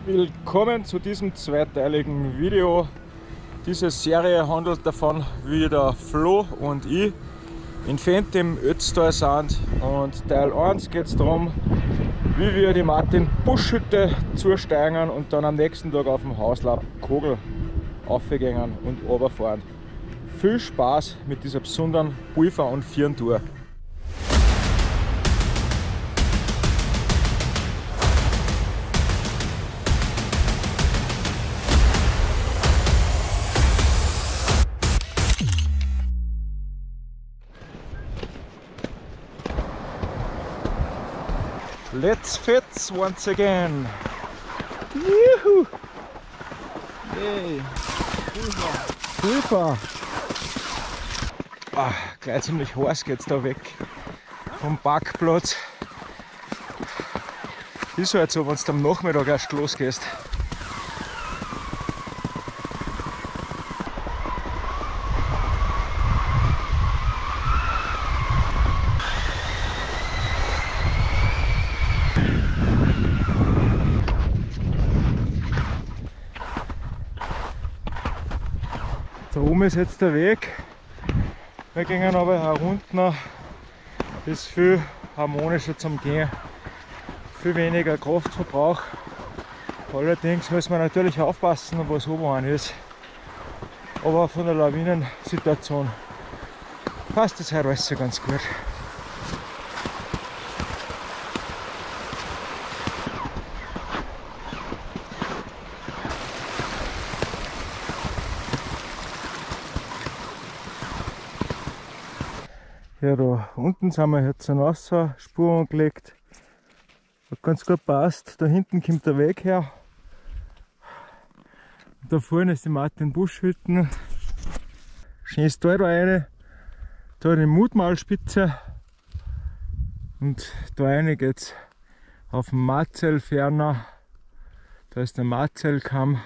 Willkommen zu diesem zweiteiligen Video. Diese Serie handelt davon, wie der Flo und ich in Fendt im Ötztal sind. Und Teil 1 geht es darum, wie wir die Martin-Busch-Hütte zusteigen und dann am nächsten Tag auf dem Hauslab Kogel aufgehen und runterfahren. Viel Spaß mit dieser besonderen Pulver- und Firntour. Let's fits once again. Juhu! Yay! Pulver! Ah, gleich ziemlich heiß geht's da weg vom Parkplatz. Ist halt so, wenn du am Nachmittag erst losgehst. Da oben ist jetzt der Weg. Wir gehen aber herunter. Ist viel harmonischer zum Gehen. Viel weniger Kraftverbrauch. Allerdings müssen wir natürlich aufpassen, was oben ist. Aber von der Lawinensituation passt das heute alles so ganz gut. Ja, da unten sind wir jetzt eine Wasserspur angelegt. Hat ganz gut passt. Da hinten kommt der Weg her. Und da vorne ist die Martin-Busch-Hütten. Schönes Tal da rein. Da die Mutmalspitze. Und da rein geht's auf den Marzell ferner. Da ist der Marzellkamm.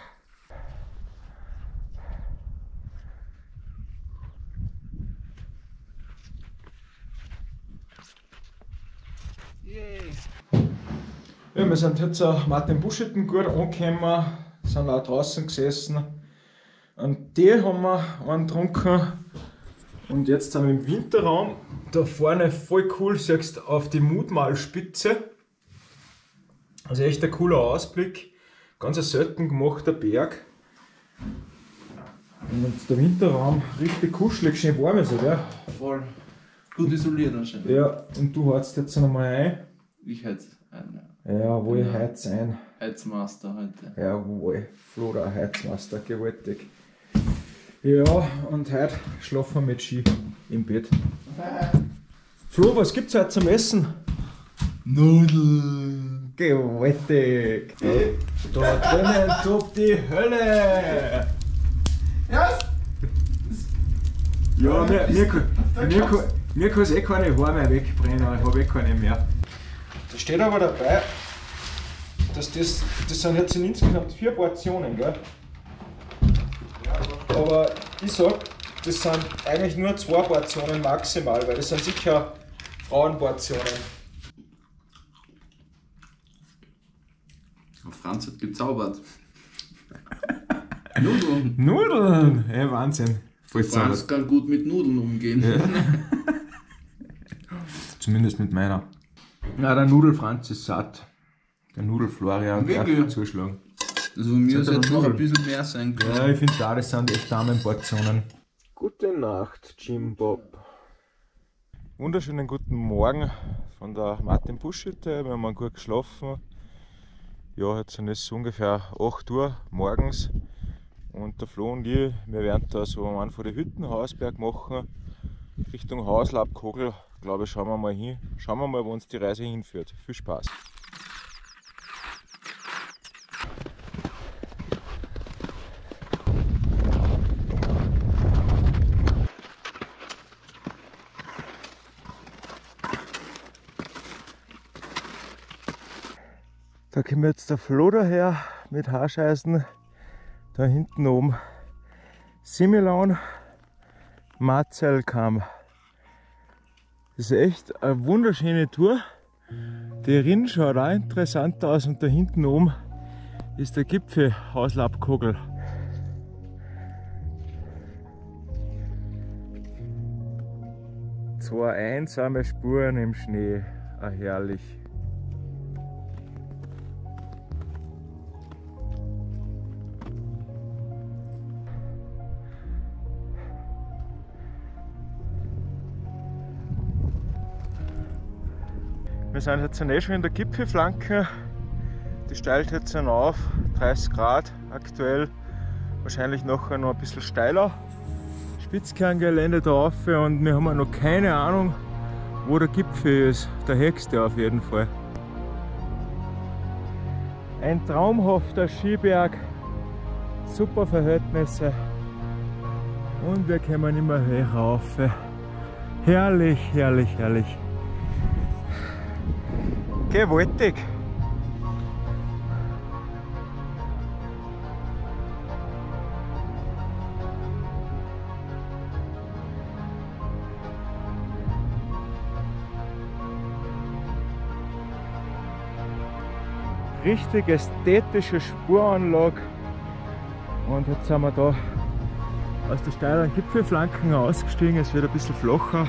Ja, wir sind jetzt auf Martin-Busch-Hütten gut angekommen, sind auch draußen gesessen. Und die haben wir einen getrunken. Und jetzt sind wir im Winterraum. Da vorne voll cool, siehst du auf die Mutmalspitze. Also echt ein cooler Ausblick. Ganz ein selten gemachter Berg. Und der Winterraum richtig kuschelig, schön warm ist er, gell? Voll. Gut isoliert anscheinend. Ja, und du heizt jetzt nochmal ein. Ich heiz ein. Jawohl, ja. Heiz ein. Heizmaster heute. Jawohl, Flo der Heizmaster, gewaltig. Ja, und heute schlafen wir mit Ski im Bett. Flo, was gibt's heute zum Essen? Nudeln. Gewaltig. Da drinnen tobt die Hölle. Ja. Ja, mir kann es eh keine Haare mehr wegbrennen, ich habe eh keine mehr. Da steht aber dabei, dass das sind jetzt insgesamt 4 Portionen, gell? Aber ich sag, das sind eigentlich nur 2 Portionen maximal, weil das sind sicher Frauenportionen. Franz hat gezaubert. Nudeln. Nudeln! Ey, Wahnsinn. Voll Franz kann gut mit Nudeln umgehen. Ja. Zumindest mit meiner. Na, der Nudelfranz ist satt. Der Nudelflorian darf zuschlagen. Also mir ist jetzt noch ein bisschen mehr sein können. Ja, ich finde da, das sind echt Damenportionen. Gute Nacht, Jim Bob. Wunderschönen guten Morgen von der Martin-Busch-Hütte. Wir haben gut geschlafen. Ja, jetzt sind es ungefähr 8 Uhr morgens. Und der Flo und ich, wir werden da so einen von den Hütten Hausberg machen. Richtung Hauslab Kogel, glaube ich, schauen wir mal hin. Schauen wir mal, wo uns die Reise hinführt. Viel Spaß! Da kommt jetzt der Flo daher mit Haarscheißen. Da hinten oben Similon, Marzellkamm. Das ist echt eine wunderschöne Tour. Die Rinn schaut auch interessant aus und da hinten oben ist der Gipfel Hauslabkogel. Zwei einsame Spuren im Schnee, herrlich. Wir sind jetzt schon in der Gipfelflanke. Die steigt jetzt auf, 30 Grad aktuell. Wahrscheinlich nachher noch ein bisschen steiler. Spitzkerngelände da rauf und wir haben noch keine Ahnung, wo der Gipfel ist. Der höchste auf jeden Fall. Ein traumhafter Skiberg, super Verhältnisse und wir kommen immer höher rauf. Herrlich, herrlich, herrlich. Gewaltig! Richtig ästhetische Spuranlage und jetzt sind wir da aus der steilen Gipfelflanken ausgestiegen. Es wird ein bisschen flacher,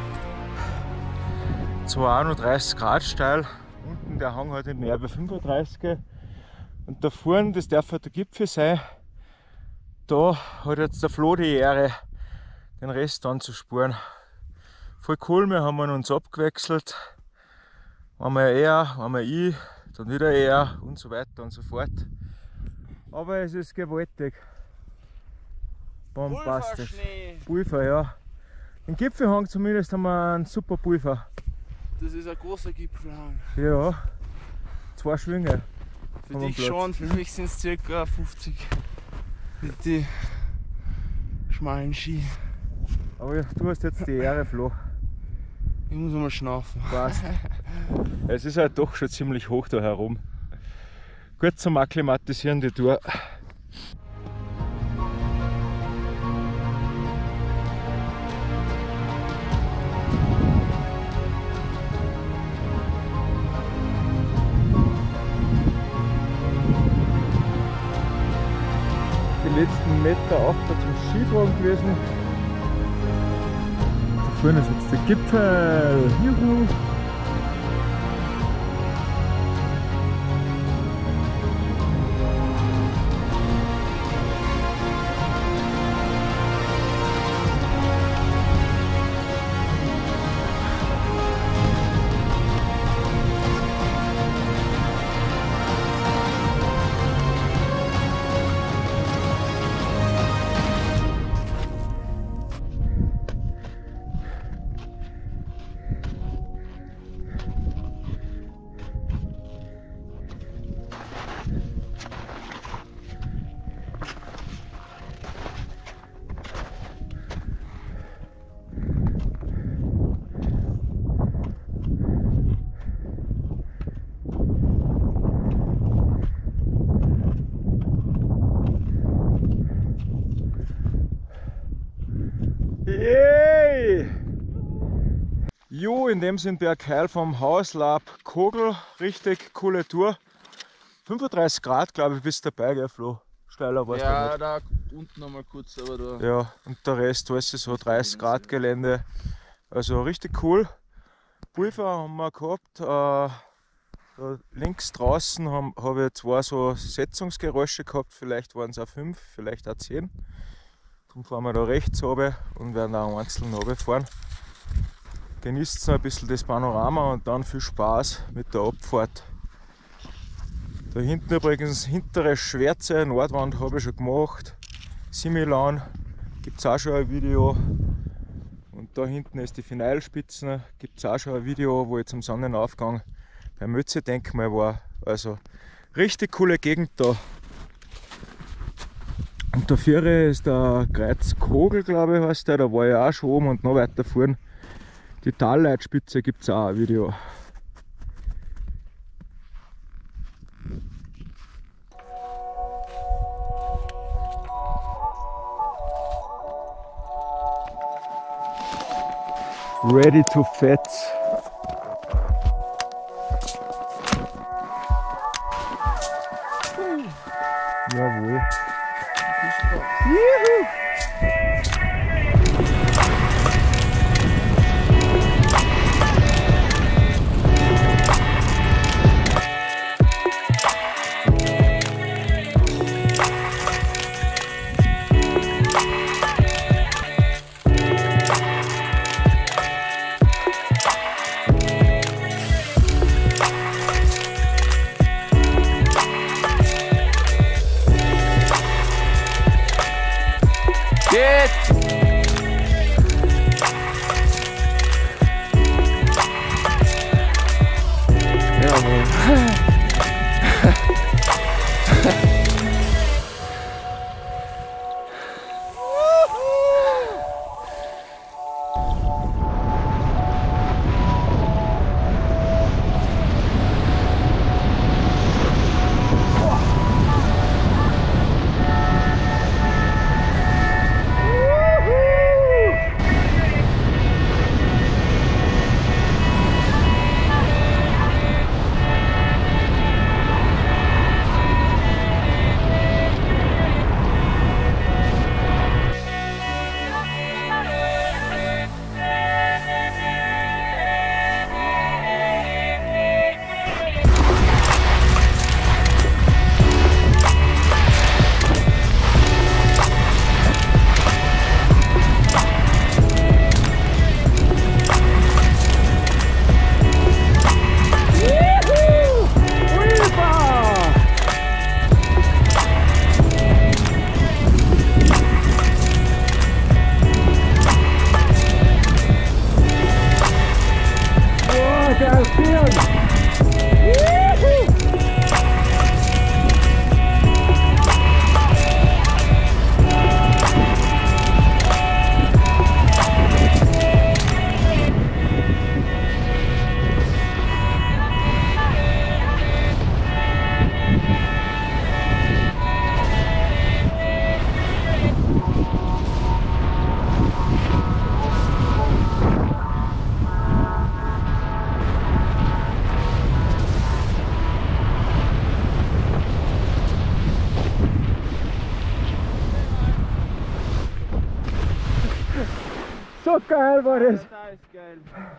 zwar auch noch 30 Grad steil, unten der Hang hat in der Erbe 35 und da vorne, das darf halt der Gipfel sein, da hat jetzt der Flo die Ehre, den Rest dann zu spuren. Voll cool, wir haben uns abgewechselt, einmal er, einmal ich, dann wieder er und so weiter und so fort. Aber es ist gewaltig. Bombastisch. Pulver, ja. Den Gipfelhang zumindest haben wir einen super Pulver. Das ist ein großer Gipfelhang. Ja, 2 Schwünge. Für dich schon, für mich sind es ca. 50 mit den schmalen Ski. Aber ja, du hast jetzt die Ehre, Flo. Ich muss mal schnaufen. Passt. Es ist halt doch schon ziemlich hoch da herum. Gut zum Akklimatisieren die Tour. Die letzten Meter auch zum Skifahren gewesen. Da vorne ist jetzt der Gipfel. Juhu! Yay! Jo, in dem sind Bergheil vom Hauslabkogel. Richtig coole Tour. 35 Grad, glaube ich, bist dabei, gell, Flo? Steiler warst du nicht. Ja, da unten noch mal kurz, aber da. Ja, und der Rest, alles ist so 30 Grad Gelände. Also richtig cool. Pulver haben wir gehabt. Da links draußen habe ich 2 so Setzungsgeräusche gehabt. Vielleicht waren es auch 5, vielleicht auch 10. Dann fahren wir da rechts runter und werden auch einzeln runterfahren. Genießt noch ein bisschen das Panorama und dann viel Spaß mit der Abfahrt. Da hinten übrigens, hintere Schwärze Nordwand habe ich schon gemacht. Similan gibt es auch schon ein Video. Und da hinten ist die Finalspitzen, gibt es auch schon ein Video, wo ich zum Sonnenaufgang beim Mötze-Denkmal war. Also richtig coole Gegend da. Und da vorne ist der Kreuzkogel, glaube ich, heißt der. Da war ich auch schon oben und noch weiter vorne. Die Talleitspitze gibt es auch ein Video. Ready to fetz. Jawohl. Viel Spaß. Juhu! So geil war das! Da ist geil.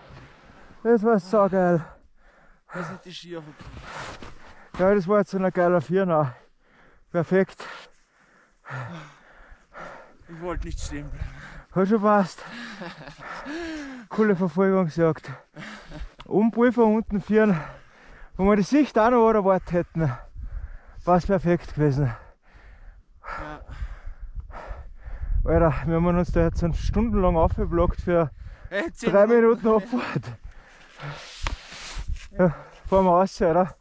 Das war so geil. Da sind die Ski aufgekommen. Ja, das war jetzt so ein geiler Vierer. Perfekt. Ich wollte nicht stehen bleiben. Hat schon passt. Coole Verfolgungsjagd. Umpulver unten führen. Wo wir die Sicht auch noch erwartet hätten. War es perfekt gewesen. Ja. Alter, wir haben uns da jetzt stundenlang aufgeblockt für Hey, 3 Minuten Abfahrt. Ja, fahren wir raus, oder?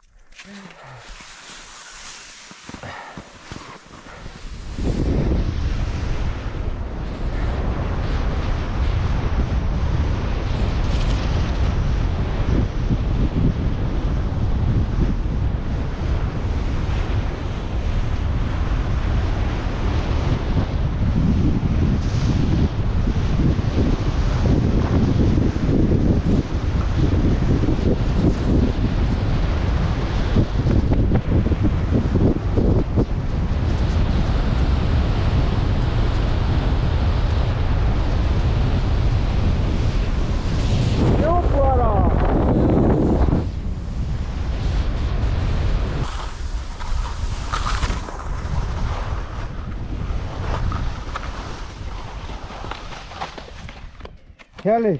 Herrlich,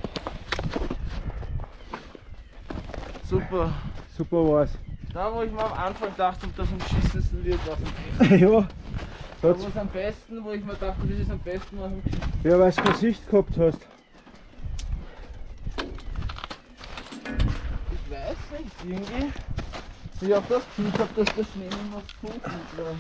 Super. super war's. Da wo ich mir am Anfang dachte, ob das am beschissensten wird, war es am Ja, Da wo es am besten, wo ich mir dachte, das ist am besten, war es am beschissensten. ja, weil du keine Sicht gehabt hast. Ich weiß nicht, irgendwie. Ich hab das Gefühl gehabt, dass der Schnee nicht mehr so gut war.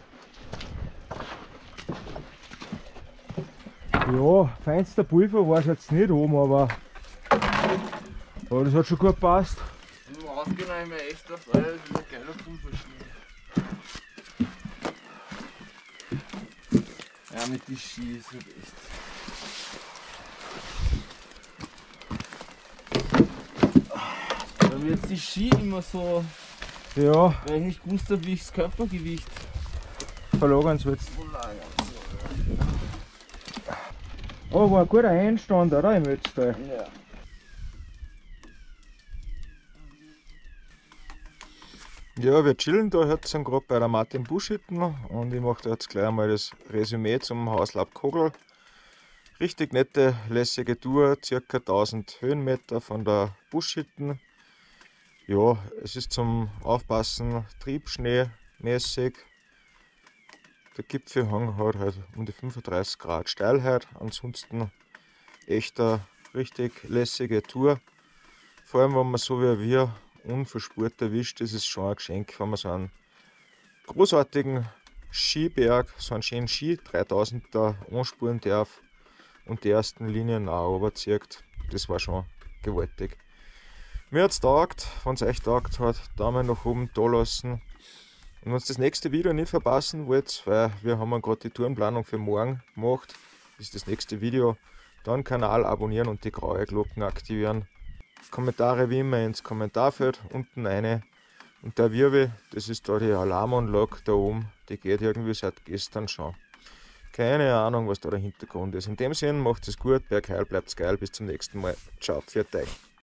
Ja, feinster Pulver war es jetzt nicht oben, aber das hat schon gut gepasst. Im Ausgehen mir echt auf alles, das ist ein geiler Pulverschnee. Ja, mit den Ski ist halt echt. Weil mir jetzt die Ski immer so, Ja, weil ich nicht gewusst habe, wie ich das Körpergewicht verlagern sollst. Oh, war ein guter Einstand, oder? Im Ötztal. Ja. Ja, wir chillen da jetzt gerade bei der Martin Buschhütten und ich mache da jetzt gleich einmal das Resümee zum Hauslaub Kogel. Richtig nette, lässige Tour, ca. 1000 Höhenmeter von der Buschhütten. Ja, es ist zum Aufpassen triebschneemäßig. Der Gipfelhang hat halt um die 35 Grad Steilheit. Ansonsten echt eine richtig lässige Tour. Vor allem, wenn man so wie wir unverspurt erwischt, ist es schon ein Geschenk, wenn man so einen großartigen Skiberg, so einen schönen Ski 3000er anspuren darf und die ersten Linien auch runterzieht. Das war schon gewaltig. Mir hat es taugt, wenn es euch taugt hat, Daumen nach oben da lassen. Und wenn ihr das nächste Video nicht verpassen wollt, weil wir haben gerade die Tourenplanung für morgen gemacht, ist das nächste Video, dann Kanal abonnieren und die graue Glocken aktivieren. Kommentare wie immer ins Kommentarfeld unten rein. Und der Wirbel, das ist da die Alarmanlage da oben, die geht irgendwie seit gestern schon. Keine Ahnung, was da der Hintergrund ist. In dem Sinne, macht es gut, Bergheil, bleibt's geil, bis zum nächsten Mal. Ciao, pfiat euch.